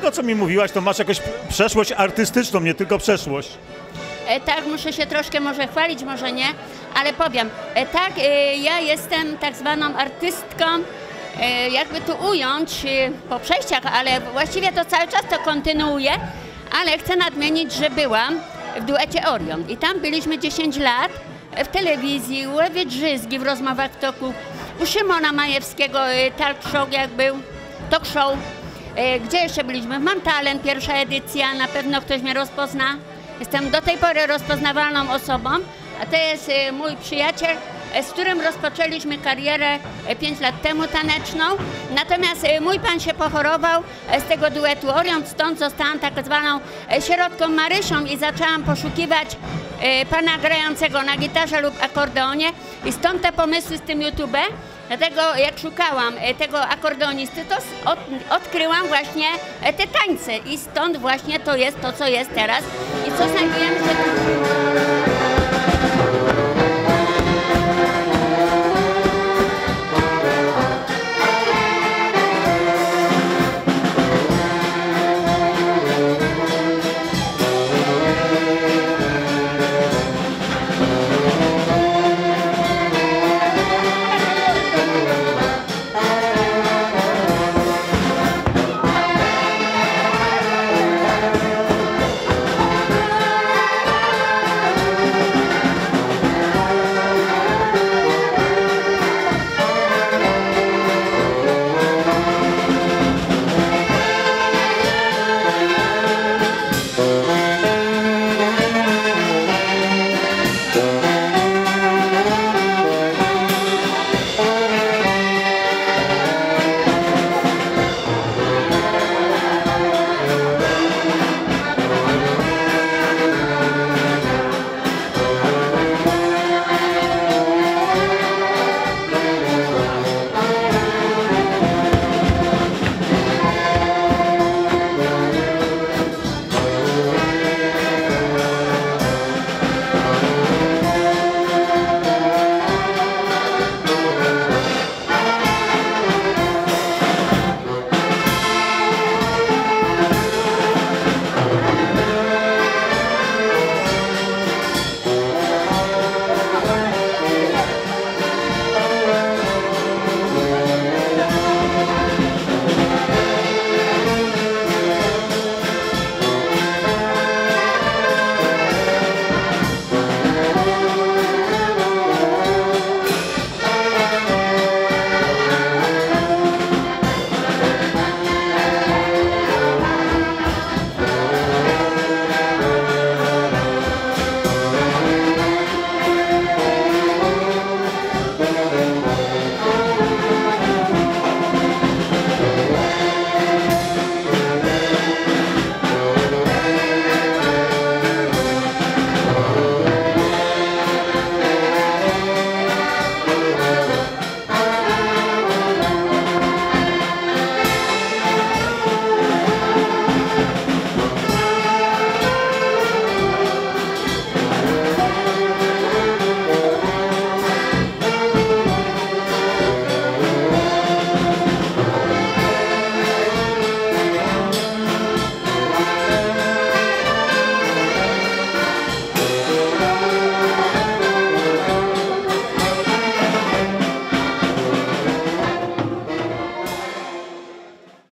tego, co mi mówiłaś, to masz jakąś przeszłość artystyczną, nie tylko przeszłość. Tak, muszę się troszkę może chwalić, może nie, ale powiem, tak, ja jestem tak zwaną artystką, jakby tu ująć po przejściach, ale właściwie to cały czas to kontynuuję, ale chcę nadmienić, że byłam w duecie Orion i tam byliśmy 10 lat w telewizji, u Ewy Drzyzgi w Rozmowach w toku, u Szymona Majewskiego talk show jak był, talk show. Gdzie jeszcze byliśmy? Mam talent, pierwsza edycja, na pewno ktoś mnie rozpozna. Jestem do tej pory rozpoznawalną osobą, a to jest mój przyjaciel, z którym rozpoczęliśmy karierę 5 lat temu taneczną. Natomiast mój pan się pochorował z tego duetu Orion, stąd zostałam tak zwaną środką Marysią i zaczęłam poszukiwać pana grającego na gitarze lub akordeonie i stąd te pomysły z tym YouTube. Dlatego jak szukałam tego akordeonisty, to odkryłam właśnie te tańce i stąd właśnie to jest to, co jest teraz i co znajdujemy się